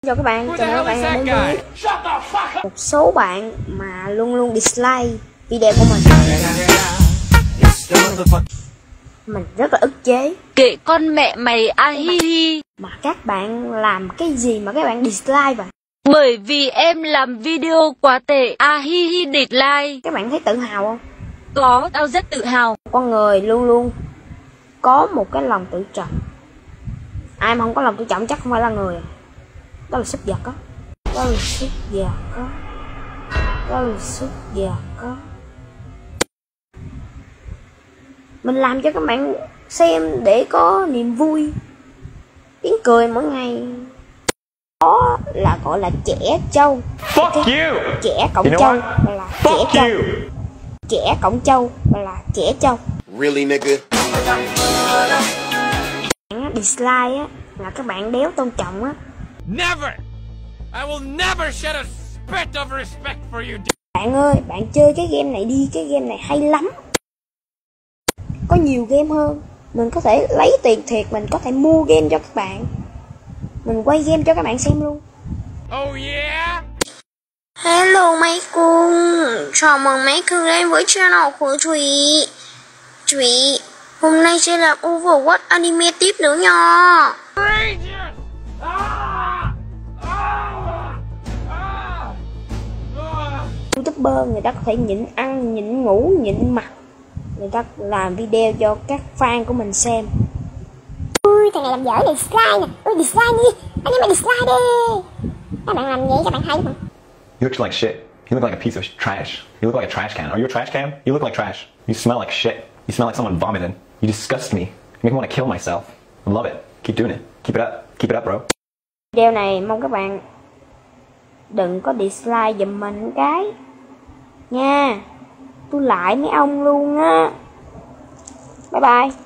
Chào các bạn đã đến với một số bạn mà luôn luôn dislike video của mình. Mình rất là ức chế. Kệ con mẹ mày hi. Mà các bạn làm cái gì mà các bạn dislike vậy? Bởi vì em làm video quá tệ hi dislike. Các bạn thấy tự hào không? Có, tao rất tự hào. Con người luôn luôn có một cái lòng tự trọng. Ai mà không có lòng tự trọng chắc không phải là người. Đó là súc vật á. Đó là súc vật á. Đó là súc vật á. Mình làm cho các bạn xem để có niềm vui, tiếng cười mỗi ngày. Đó là gọi là trẻ trâu. Trẻ cộng trâu là trẻ trâu. Trẻ cộng trâu là trẻ trâu. Really nigga? Bạn dislike á là các bạn đéo tôn trọng á. Never! I will never shed a spit of respect for you. Bạn ơi, bạn chơi cái game này đi, cái game này hay lắm. Có nhiều game hơn. Mình có thể lấy tiền thiệt, mình có thể mua game cho các bạn. Mình quay game cho các bạn xem luôn. Oh yeah? Hello mấy cung, chào mừng mấy cung đến với channel của Thủy. Thủy, hôm nay sẽ làm Overwatch anime tiếp nữa nha. YouTuber người ta có thể nhịn ăn, nhịn ngủ, nhịn mặc. Người ta làm video cho các fan của mình xem. Ui, thằng này làm dở dislike nè. Ui, dislike đi. Anh em mày dislike đi. Các bạn làm vậy các bạn thấy không? You look like shit. You look like a piece of trash. You look like a trash can. Are you a trash can? You look like trash. You smell like shit. You smell like someone vomited. You disgust me. You make me want to kill myself. I love it. Keep doing it. Keep it up. Keep it up, bro. Video này mong các bạn đừng có dislike giùm mình cái nha. Tôi lại mấy ông luôn á. Bye bye.